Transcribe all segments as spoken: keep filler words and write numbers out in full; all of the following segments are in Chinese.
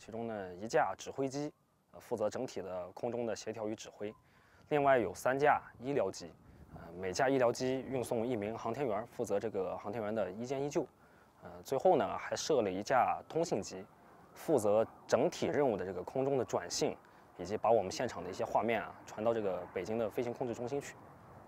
其中呢一架指挥机，呃，负责整体的空中的协调与指挥，另外有三架医疗机，呃，每架医疗机运送一名航天员，负责这个航天员的一监一救。呃，最后呢还设了一架通信机，负责整体任务的这个空中的转信，以及把我们现场的一些画面啊传到这个北京的飞行控制中心去。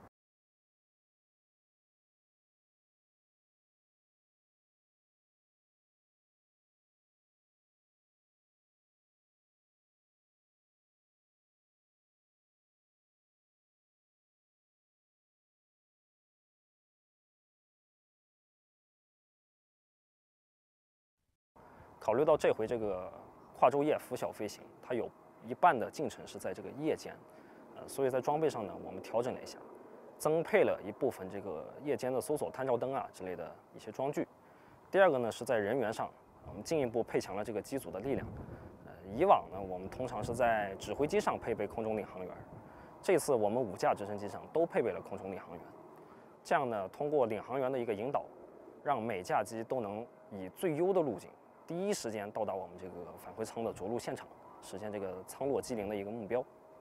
考虑到这回这个跨昼夜拂晓飞行，它有一半的进程是在这个夜间，呃，所以在装备上呢，我们调整了一下，增配了一部分这个夜间的搜索探照灯啊之类的一些装具。第二个呢是在人员上，我们进一步配强了这个机组的力量。呃，以往呢我们通常是在指挥机上配备空中领航员，这次我们五架直升机上都配备了空中领航员。这样呢，通过领航员的一个引导，让每架机都能以最优的路径，第一时间到达我们这个返回舱的着陆现场，实现这个舱落机灵的一个目标。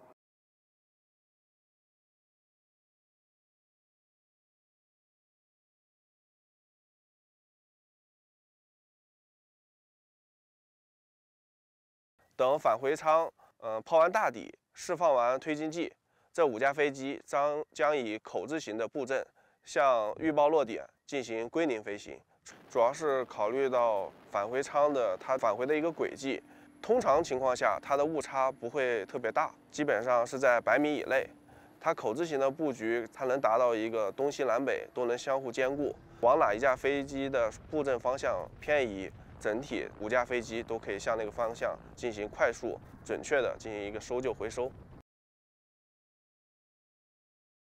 等返回舱呃抛完大底，释放完推进剂，这五架飞机将将以口字形的布阵向预报落点进行归零飞行。主要是考虑到返回舱的它返回的一个轨迹，通常情况下它的误差不会特别大，基本上是在百米以内。它口字形的布局，它能达到一个东西南北都能相互兼顾，往哪一架飞机的布阵方向偏移，整体五架飞机都可以向那个方向进行快速、准确的进行一个搜救回收。